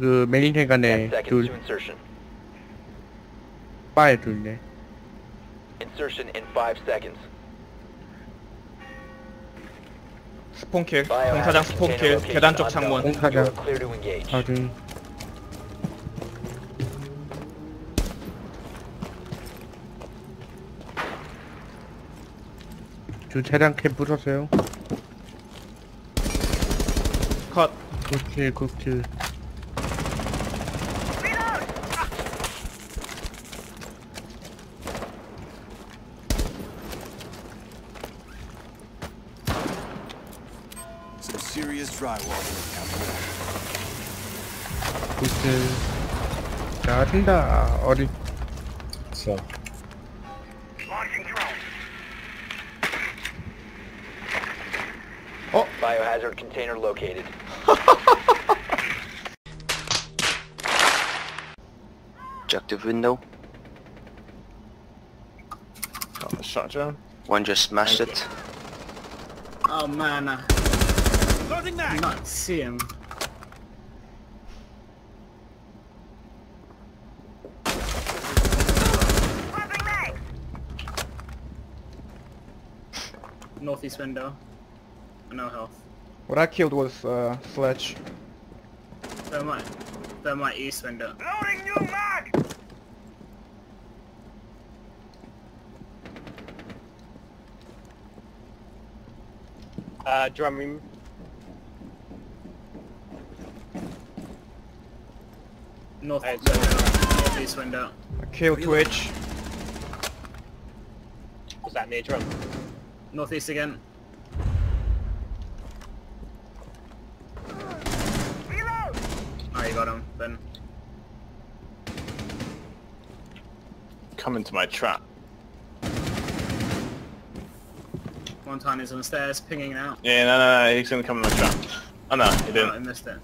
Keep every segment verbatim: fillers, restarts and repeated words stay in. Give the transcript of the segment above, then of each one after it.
그 메인 Ten 회관에 seconds 둘, to insertion. 바에 둘네. Insertion in five seconds. 스폰킬, Biohazard 공사장 container 스폰킬, 계단 쪽 location 창문. unknown. 공사장. You are clear to engage. 확인. 주차장 캠 부쉈어요. 컷. 굿킬 굿킬. Some serious drywall here, 굿킬. 잘한다. 어디? 있어. Biohazard container located. Objective window. 어, shotgun. One just smashed it. Oh man, I not see him. Northeast window. No health. What I killed was uh, Sledge. Thermite. Thermite east window. Uh, drum room. North Hey, window. Northeast window. I killed Twitch. What's that near drum? Northeast again. Oh, you got him, Ben. Come into my trap. One time he's on the stairs, pinging out. Yeah, no, no, no, he's gonna come in my trap. Oh no, he Oh, didn't. I missed it.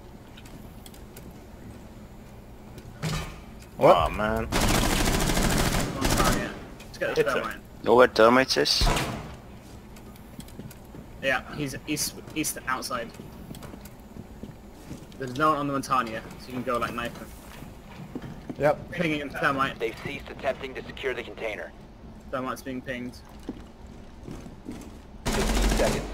What? Oh man. One target. Let's get this Hit him. thermite. Know where termites is? Yeah, he's east, east outside. There's no one on the Montania, so you can go like knife him. Yep. Pinging into thermite. They've ceased attempting to secure the container. Thermite's being pinged. fifteen seconds.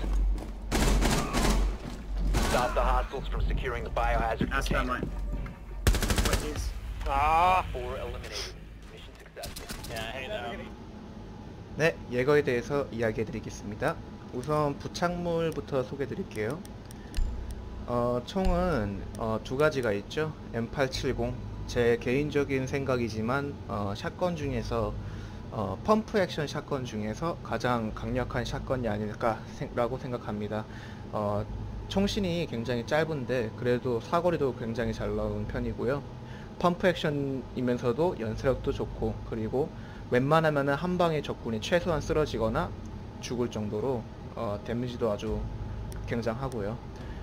Stop the hostiles from securing the biohazard That's container. thermite. Wait, he's... Ah! Four eliminated. Mission successful. Yeah, I hate that. 네, 예거에 대해서 이야기해 드리겠습니다. 우선 부착물부터 소개해 드릴게요. 어, 총은 어, 두 가지가 있죠. 엠 팔백칠십. 제 개인적인 생각이지만 어, 샷건 중에서 어, 펌프 액션 샷건 중에서 가장 강력한 샷건이 아닐까 라고 생각합니다. 어, 총신이 굉장히 짧은데 그래도 사거리도 굉장히 잘 나오는 편이고요. 펌프 액션이면서도 연사력도 좋고, 그리고 웬만하면 한 방에 적군이 최소한 쓰러지거나 죽을 정도로 어, 데미지도 아주 굉장하고요.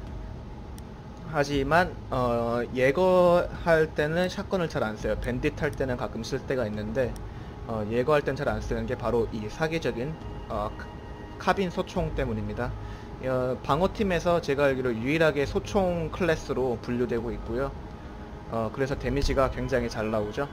하지만 어, 예거할 때는 샷건을 잘 안 써요. 밴딧 할 때는 가끔 쓸 때가 있는데 어, 예거할 땐 잘 안 쓰는 게 바로 이 사기적인 어, 카빈 소총 때문입니다. 어, 방어팀에서 제가 알기로 유일하게 소총 클래스로 분류되고 있고요. 어, 그래서 데미지가 굉장히 잘 나오죠.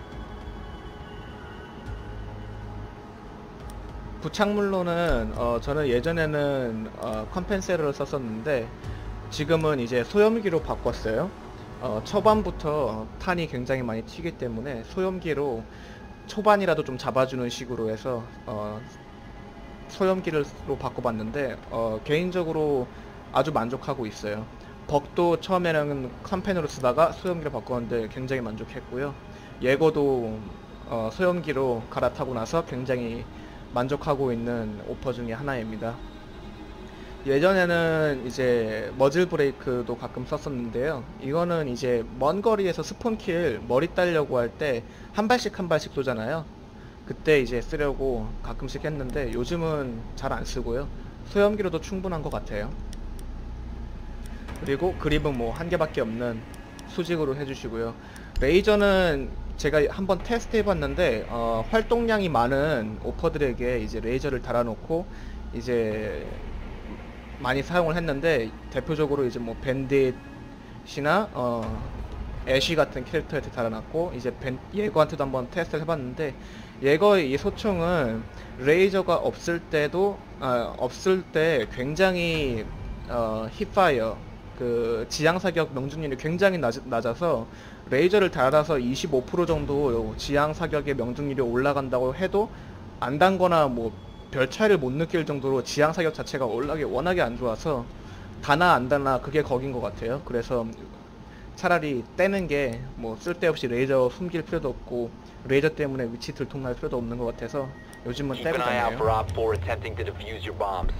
부착물로는 어, 저는 예전에는 어, 컴펜세러를 썼었는데 지금은 이제 소염기로 바꿨어요. 어, 초반부터 탄이 굉장히 많이 튀기 때문에 소염기로 초반이라도 좀 잡아주는 식으로 해서 어, 소염기로 바꿔봤는데 어, 개인적으로 아주 만족하고 있어요. 벅도 처음에는 컴펜으로 쓰다가 소염기로 바꿨는데 굉장히 만족했고요. 예거도 어, 소염기로 갈아타고 나서 굉장히 만족하고 있는 오퍼 중에 하나입니다. 예전에는 이제 머즐 브레이크도 가끔 썼었는데요. 이거는 이제 먼 거리에서 스폰킬 머리 따려고 할 때 한 발씩 한 발씩 쏘잖아요. 그때 이제 쓰려고 가끔씩 했는데 요즘은 잘 안 쓰고요. 소염기로도 충분한 것 같아요. 그리고 그립은 뭐 한 개밖에 없는 수직으로 해주시고요. 레이저는 제가 한번 테스트 해봤는데 어, 활동량이 많은 오퍼들에게 이제 레이저를 달아놓고 이제 많이 사용을 했는데 대표적으로 이제 뭐 밴딧이나 어, 애쉬 같은 캐릭터한테 달아놨고 이제 벤, 예거한테도 한번 테스트를 해봤는데 예거의 이 소총은 레이저가 없을 때도 아, 없을 때 굉장히 어, 힙파이어 그 지향 사격 명중률이 굉장히 낮, 낮아서 레이저를 달아서 이십오 퍼센트 정도 지향 사격의 명중률이 올라간다고 해도 안 단거나 뭐 별 차이를 못 느낄 정도로 지향 사격 자체가 워낙에 워낙에 안 좋아서 다나 안 다나 그게 거긴 것 같아요. 그래서 차라리 떼는 게 뭐 쓸데없이 레이저 숨길 필요도 없고 레이저 때문에 위치 들통날 필요도 없는 것 같아서 요즘은 Keep 떼고 an eye out for 다녀요. Op four attempting to defuse your bombs.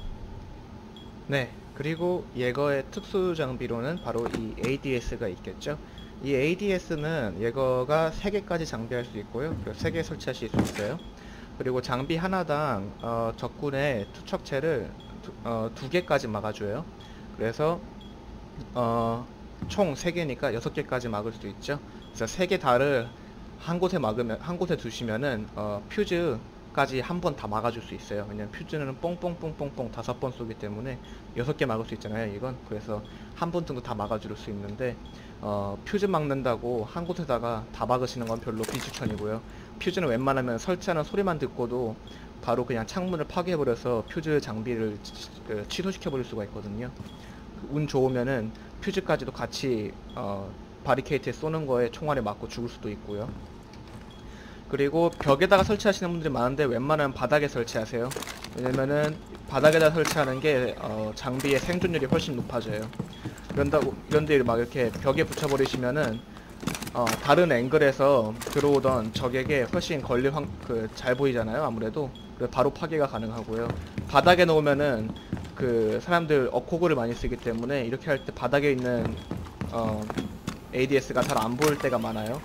네, 그리고 예거의 특수 장비로는 바로 이 에이디에스가 있겠죠. 이 에이디에스는 예거가 세 개까지 장비할 수 있고요. 세 개 설치하실 수 있어요. 그리고 장비 하나당 어, 적군의 투척체를 두, 어, 두 개까지 막아줘요. 그래서 어, 총 세 개니까 여섯 개까지 막을 수 있죠. 그래서 세 개 다를 한 곳에 막으면 한 곳에 두시면은 어, 퓨즈까지 한 번 다 막아줄 수 있어요. 왜냐면 퓨즈는 뽕뽕뽕뽕뽕 다섯 번 쏘기 때문에 여섯 개 막을 수 있잖아요. 이건 그래서 한 번 정도 다 막아줄 수 있는데 어, 퓨즈 막는다고 한 곳에다가 다 막으시는 건 별로 비추천이고요. 퓨즈는 웬만하면 설치하는 소리만 듣고도 바로 그냥 창문을 파괴해버려서 퓨즈 장비를 그, 취소시켜버릴 수가 있거든요. 운 좋으면은 퓨즈까지도 같이 어, 바리케이트에 쏘는 거에 총알에 맞고 죽을 수도 있고요. 그리고 벽에다가 설치하시는 분들이 많은데 웬만하면 바닥에 설치하세요. 왜냐면은 바닥에다 설치하는 게 어, 장비의 생존율이 훨씬 높아져요. 이런다고 이런데 막 이렇게 벽에 붙여버리시면은 어, 다른 앵글에서 들어오던 적에게 훨씬 걸릴 확, 그, 잘 보이잖아요. 아무래도 그래서 바로 파괴가 가능하고요. 바닥에 놓으면은 그 사람들 어코그를 많이 쓰기 때문에 이렇게 할 때 바닥에 있는 어, 에이디에스가 잘 안 보일 때가 많아요.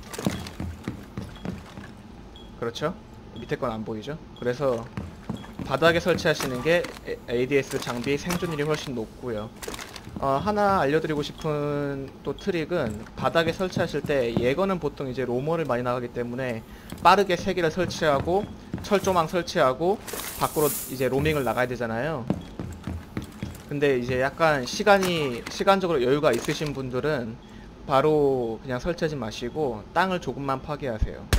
그렇죠? 밑에 건 안 보이죠? 그래서 바닥에 설치하시는 게 에이디에스 장비의 생존율이 훨씬 높고요. 어, 하나 알려드리고 싶은 또 트릭은 바닥에 설치하실 때 예거는 보통 이제 로머를 많이 나가기 때문에 빠르게 세 개를 설치하고 철조망 설치하고 밖으로 이제 로밍을 나가야 되잖아요. 근데 이제 약간 시간이 시간적으로 여유가 있으신 분들은 바로 그냥 설치하지 마시고 땅을 조금만 파괴하세요.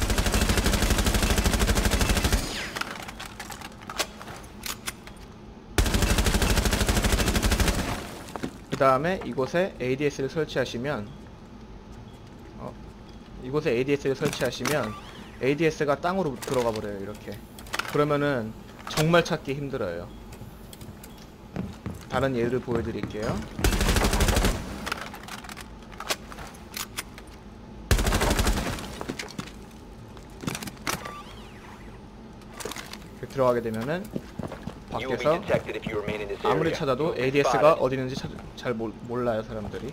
그 다음에 이곳에 에이디에스를 설치하시면 어, 이곳에 에이디에스를 설치하시면 에이디에스가 땅으로 들어가 버려요. 이렇게. 그러면은 정말 찾기 힘들어요. 다른 예를 보여드릴게요. 들어가게 되면은 You will be 밖에서 detected if you remain in this area. 아무리 찾아도 You will be 에이디에스가 spotted. 어디 있는지 찾, 잘 몰, 몰라요 사람들이.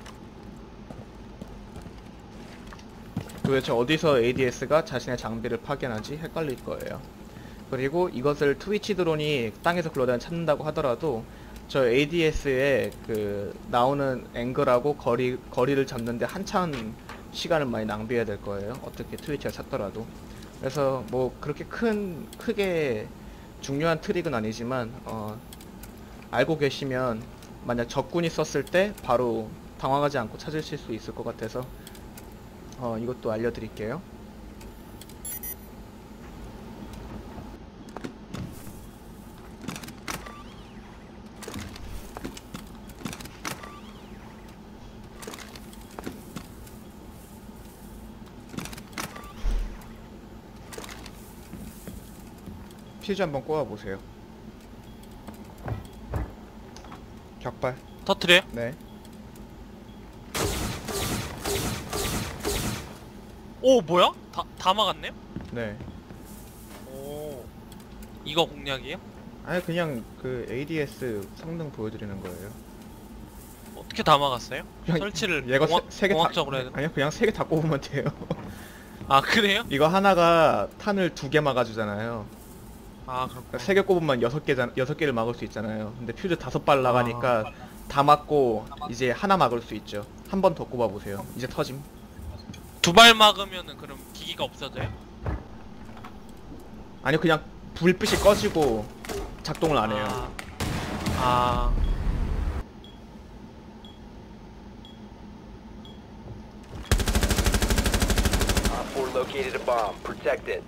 도대체 어디서 에이디에스가 자신의 장비를 파견하지 헷갈릴 거예요. 그리고 이것을 트위치 드론이 땅에서 굴러다니 찾는다고 하더라도 저 에이디에스에 그 나오는 앵글하고 거리, 거리를 잡는데 한참 시간을 많이 낭비해야 될 거예요. 어떻게 트위치가 찾더라도. 그래서 뭐 그렇게 큰 크게 중요한 트릭은 아니지만 어, 알고 계시면 만약 적군이 썼을 때 바로 당황하지 않고 찾으실 수 있을 것 같아서 어, 이것도 알려드릴게요. 퓨즈 한번 꽂아보세요. 격발. 터트려요? 네. 오 뭐야? 다, 다 막았네요? 네. 오 이거 공략이에요? 아니 그냥 그 에이디에스 성능 보여드리는 거예요. 어떻게 다 막았어요? 그냥 설치를 얘가 공학, 세 개 다. 공학적으로 해야 되나? 아니요 그냥 세 개 다 꼽으면 돼요. 아 그래요? 이거 하나가 탄을 두 개 막아주잖아요. 아 그렇구나. 세 개 꼽으면 여섯 개 여섯 개를 막을 수 있잖아요. 근데 퓨즈 다섯 발 나가니까 다 막고 이제 하나 막을 수 있죠. 한 번 더 꼽아 보세요. 이제 터짐. 두 발 막으면은 그럼 기기가 없어져요? 아니요 그냥 불빛이 꺼지고 작동을 안 해요. 아, 아 located a bomb. Protect it.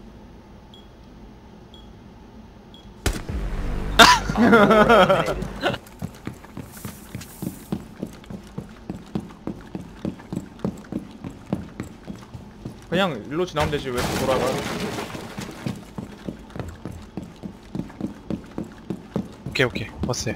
Op four eliminated. 그냥 일로 지나면 되지 왜 돌아가요? 오케이 오케이 왔어요.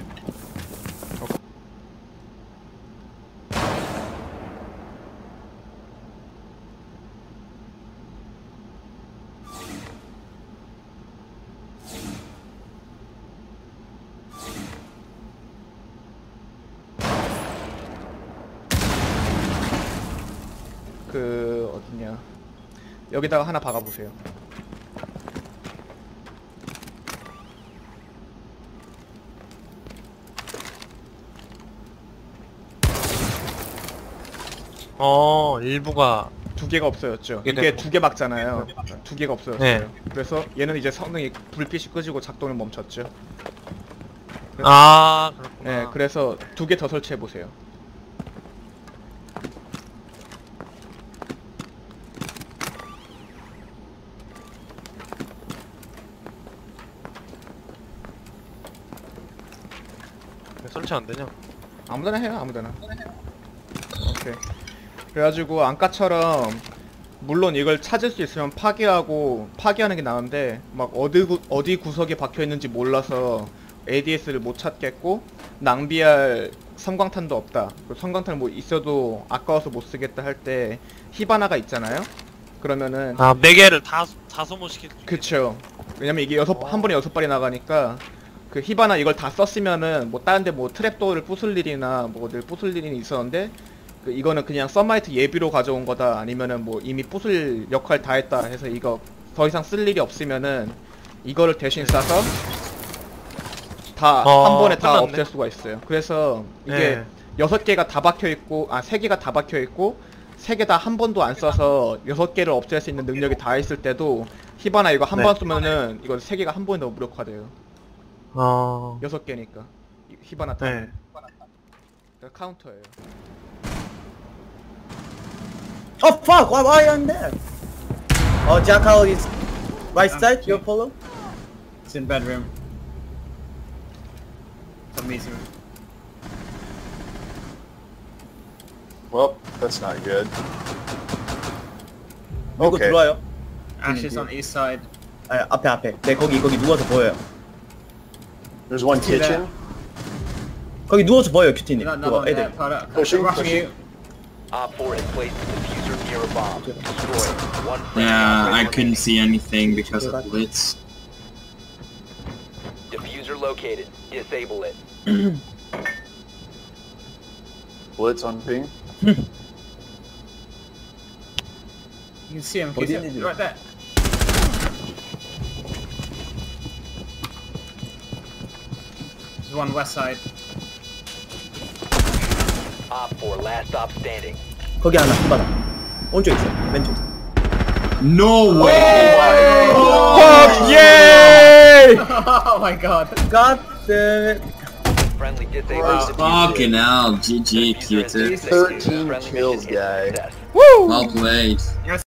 그 어딨냐? 여기다가 하나 박아보세요. 어 일부가 두 개가 없어졌죠. 이게 이게 됐고. 두 개 박잖아요. 두 개가 없어졌어요. 네. 그래서 얘는 이제 성능이 불빛이 끄지고 작동을 멈췄죠. 아 그렇구나. 네, 그래서 두 개 더 설치해 보세요. 왜 설치 안 되냐? 아무데나 해요, 아무데나. 오케이. 그래가지고 아까처럼 물론 이걸 찾을 수 있으면 파괴하고 파괴하는 게 나은데 막 어디 구, 어디 구석에 박혀 있는지 몰라서 에이디에스를 못 찾겠고 낭비할 섬광탄도 없다. 섬광탄 뭐 있어도 아까워서 못 쓰겠다 할 때 히바나가 있잖아요. 그러면은 아 네 개를 다 다 소모시킬 수 있겠네. 그쵸. 왜냐면 이게 여섯 한 번에 여섯 발이 나가니까 그 히바나 이걸 다 썼으면은 뭐 다른데 뭐 트랩도어를 부술 일이나 뭐 어딜 부술 일이 있었는데 그 이거는 그냥 썬마이트 예비로 가져온 거다 아니면은 뭐 이미 부술 역할 다 했다 해서 이거 더 이상 쓸 일이 없으면은 이거를 대신 싸서 다 한 어, 번에 다 끝났네. 없앨 수가 있어요. 그래서 이게 네. 여섯 개가 다 박혀 있고 아 세 개가 다 박혀 있고 세 개 다 한 번도 안 써서 여섯 개를 없앨 수 있는 능력이 다 있을 때도 히바나 이거 한 네. 번 쓰면은 이거 세 개가 한 번에 더 무력화돼요. 어. 여섯 개니까 이- 히바나 타. 네. 카운터예요. Oh fuck! Why, why are you there? Oh, Jackal is right side. Your follow. It's in bedroom. It's a meeting room. Well, that's not good. 누구 Okay. 들어와요? Ash is on east side. 아, 앞에 앞에. 네, 거기 거기 누워서 보여요. There's one See that? kitchen. 거기 누워서 보여요, 큐티님. You got another 그거 one there. 애들. Product. Pushing, Rushing pushing. you. Op four has placed the diffuser near a bomb. Destroy it. One friendly Yeah, I operator couldn't remaining. see anything because of blitz. Diffuser located. Disable it. Blitz on ping. You can see him. Oh, He's didn't he do right there. There's one west side. Op four, last stop standing. 거기 하나, 히바나. 오른쪽 있어. 왼쪽. No way! 헉 예! Oh my god. God damn it. Friendly disabled. Fucking hell, G G, Diffuser has Q-tip. been disabled. thirteen Friendly kills, mission is guy. success. Woo! Well played.